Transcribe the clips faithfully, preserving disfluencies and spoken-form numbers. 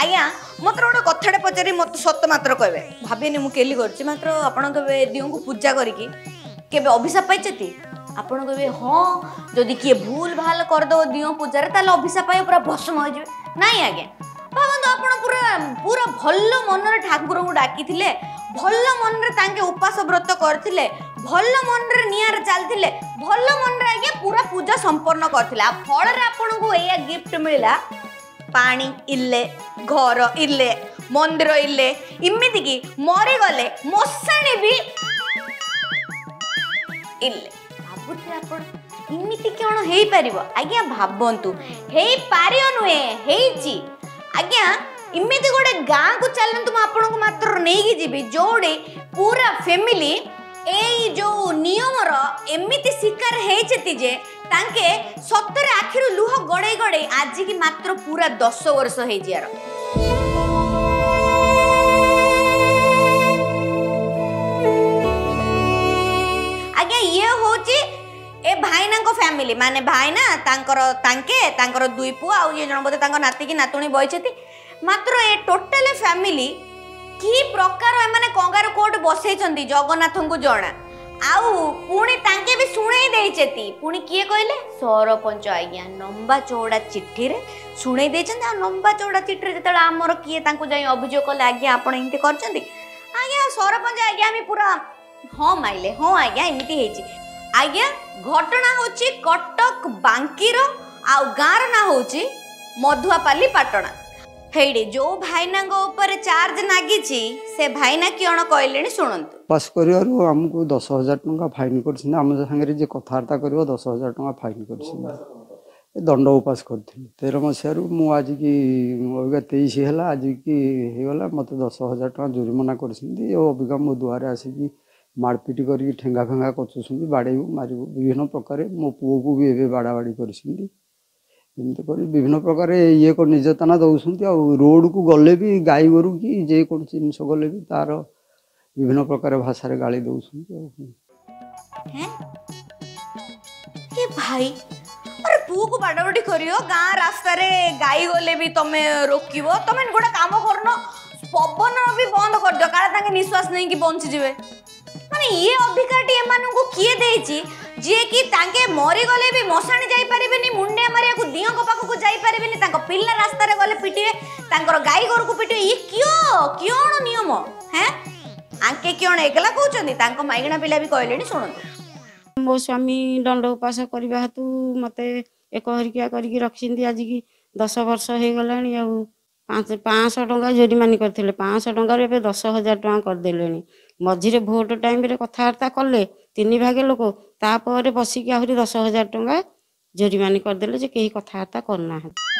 आज्ञा मत गोटे कथाटे पचारि मत सत मात्र कहबे भाविनी मु केली करछि मात्र आपण के दियों को पूजा करिकी केबे अभिशाप पाइछती आपण कहबे हाँ जदि किए भूल भाल करदो दियों पूजा ताले अभिशाप पाए पूरा भस्म हो जाए नाई आज्ञा भावନ୍ତୁ ଆପଣ पूरा पूरा भल मन ठाकुर को डाकी भल मन तांके उपास व्रत करथिले भल मन नियार चलथिले भल मन आज्ञा पूरा पूजा संपन्न करथिले आ फल रे आपण को एया गिफ्ट मिला पानी इल्ले घर इल्ले मंदिर इल्ले इमिति की मरी गले मशाणी भी इल्ले भाबुथे आपण इमिति कोन हेई परिबो आज्ञा भाबंतु हेई पारियो नुहे हेईची आज्ञा इमिति गोटे गाँ को चलतु आपको मात्र नहीं जीवी जोड़े पूरा फैमिली ए जो नियम एमिति शिकार होती जे तांके सतरे आखिर लुह गड़े गड़े आज की मात्र पूरा दस वर्ष हो जार आज्ञा ये होची ए भाईना को फैमिली माने भाईना तांकर तांके तांकर दुई पुआ आ ये जन बोते तांकर नाती की नातुणी बइछती मात्र ए टोटल फैमिली की प्रकार माने कंगार कोट बसई छंती जगन्नाथ को जणा आउ पुणी तांके भी सुनै देइछती पुणी किए कहले सरपंच आज्ञा लंबा चौड़ा चिट्ठी रे सुनै देइछंती आ लंबा चौड़ा चिट्ठी रे जतला हमर किए तांको जाई अभियोग कले आज्ञा आपण इनते करछंती आज्ञा सरपंच आज्ञा मी पूरा हां माइले हां आज्ञा इमिति हेची आज्ञा घटना होची कटक बांकीर आउ गाँर ना होची मधुआपाली पाटणा हेडे जो भाईना ऊपर चार्ज नागी से भाईना किण कहले शुणु पास कर आमको दस हजार टका फाइन कर आम सागर जी कथबार्ता कर दस हजार टका फाइन कर दंड उपास करी तेरह मसीह मुझ की तेईस है आज की होगला मत दस हजार टका जुर्माना कर मो दुआरे आसिकी मारपिट कर ठेंगा फेंगा कचुँच बाड़ेबू मारू विभिन्न प्रकार मो पुओ को भी एवं बाड़ा बाड़ी कर विभिन्न प्रकार ये को निर्यातना दौरान रोड को गले भी गाई गोरु कि जेकोसी जिनस गले भी तार विभिन्न प्रकार भाषा रे गाली दौरान भाई अरे पुओ को बाड़ा बाड़ी करियो गाँ रास्ता रे गाई गले भी तमे रोकिबो तमे गोटे काम करनो पवन भी बंद कर दियो काले तांके निश्वास नहीं कि बंची जिवे माने ये अधिकार टी एमानु को किए देछि जे कि तांके मरी गले भी मशाणी जाई परिबेनी मुंडे मारिया को दियो को पाखो को जाई परिबेनी तांको पिल्ला रास्ता रे गले पिटिए तांकर गाई गोर को पिटिए ये क्यों क्यों नियम हैं आंके क्यों एकला कहउचंदी तांको माइगणा पिला भी कहलेनी सुनंतु मो स्वामी दंड उपास करबा हेतु मते एक हरिकिया करके रखिंदी आज की दस वर्ष हो गलानी आ पाँच पाँच सौ टका जोरीमानी करते पाँच सौ टकर दस हजार टका करदे मझे भोट टाइम रे कथबार्ता कले तीन भाग लोक तापर बसिक आहरी दस हजार टका जोरीमानी करदे जे कहीं कथबार्ता करना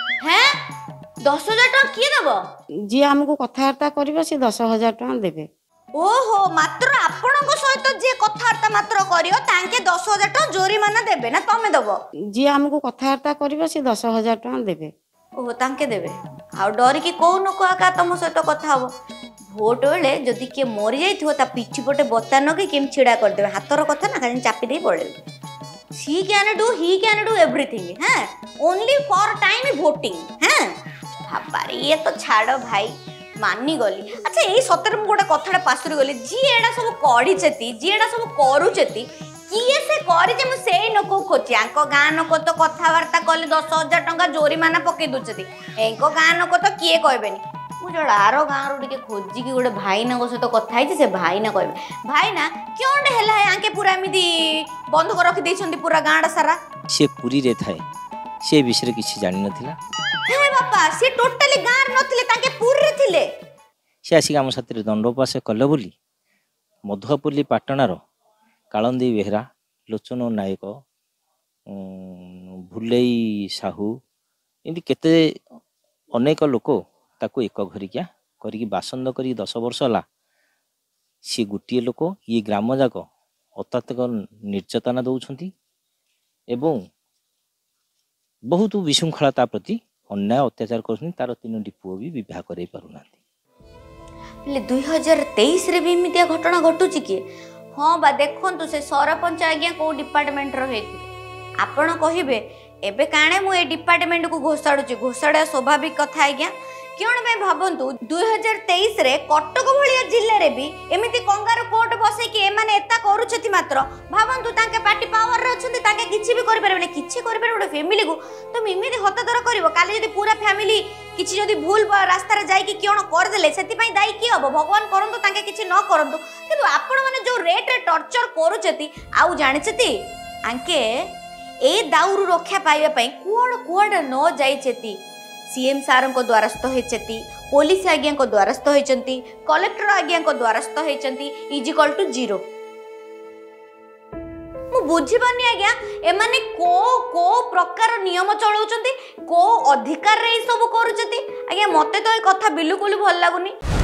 दस हजार टका किए देव जी आमको कथबार्ता कर सी दस हजार टका देवे ओहो मात्र आपण सहित जे कथबार्ता मात्र करियो तांके दस हजार टका जोरीमाना देबे ना तमे दबो जी आमको कथबार्ता कर सी दस हजार टका देवे ओहो तांके देबे आ डर की को नको आका तम सहित कथा हबो भोट बेले जदि किए मरी जाइथिबो ता पिछि पटे बता नगे केम छिड़ा कर देबे हातर कथा ना खाली चापी दे पड़े she can do he can do everything हैं ओनली फॉर टाइम वोटिंग हैं बाबारे ये तो छाड़ो भाई मानी गली अच्छा यही सतर मु गोटे कथाटा पासुरी गली जी एडा सब कड़ी चेती जी एडा सब करू चेती किए से करी जे मु सेई नको खोची आंको गाँ नको तो कथबार्ता कले दस हजार टका जोरीमाना पकई दूचती एंको गाँ नको तो किए कहबेनी मु जड़ा आर गाँ रो टिके खोजी की गोटे भाईना सहित कथा है से भाईना कहबे भाईना क्यों है आंके पूरा एमती बंद कर रखी देछंती पूरा गाँडा सारा से पुरी रे थाए से विषय किसी जानि नथिला हे बापा से टोटली गाँ नथिले ताके पुरी रे थिले से आसी आम साथी दंडोपास कले बोली मधुआपल्ली पाटणार कालंदी बेहरा लोचन नायक भुलेई साहू एमती केते अनेक लोक ताको एक घरिकिया करिकी बासंद करी दस वर्ष होला सी गोटे लोक ये ग्राम जाक अत्याधिक निर्यातना दौरान एवं बहुत विशृंखलता प्रति अन्याय अत्याचार कर तार तीन पुओ भी विवाह कर पारुना दुई हजार तेईस रे भी एमितिया घटना घटुची कि हाँ बा देखु से सरपंच आज्ञा कौ डिपार्टमेंट आपण कहे एबे काणे मु ए डिपार्टमेंट को घोषाड़ुची घोषाड़ा स्वाभाविक कथा आज्ञा कौन पे भावतु दुई हजार तेईस रे कटक भाया जिले में भी एमती कंगारू कोर्ट बसई कि एमाने एता करूछथि मात्र भावतु तांके पार्टी पावर रे अछंती तांके किछि भी करि परबे किछि करि परबे गोटे फैमिली को तुम एमिति हतदर करिवो काली जदी पूरा फैमिली किछि जदी भूल रास्ता रे जाई कि कोन कर देले सेति पई दाई की हबो भगवान करंतु तांके किछि न करंतु किंतु आपण माने जो रेट रे टॉर्चर करूछथि आउ जानिछथि आंके ए दाउरु रक्षा पाइबा पई कोन कोड न जाइछथि सीएम सार को द्वारस्थ होती पुलिस आज्ञा को द्वारस्थ होती कलेक्टर आज्ञा को द्वारस्थ होती इज इक्वल टू जीरो मु बुझीपानी आज्ञा एमाने को को प्रकार नियम चलाउछंती को अधिकार रे सब करूछंती आज्ञा मते तो ए कथा बिल्कुल भल लागुनी।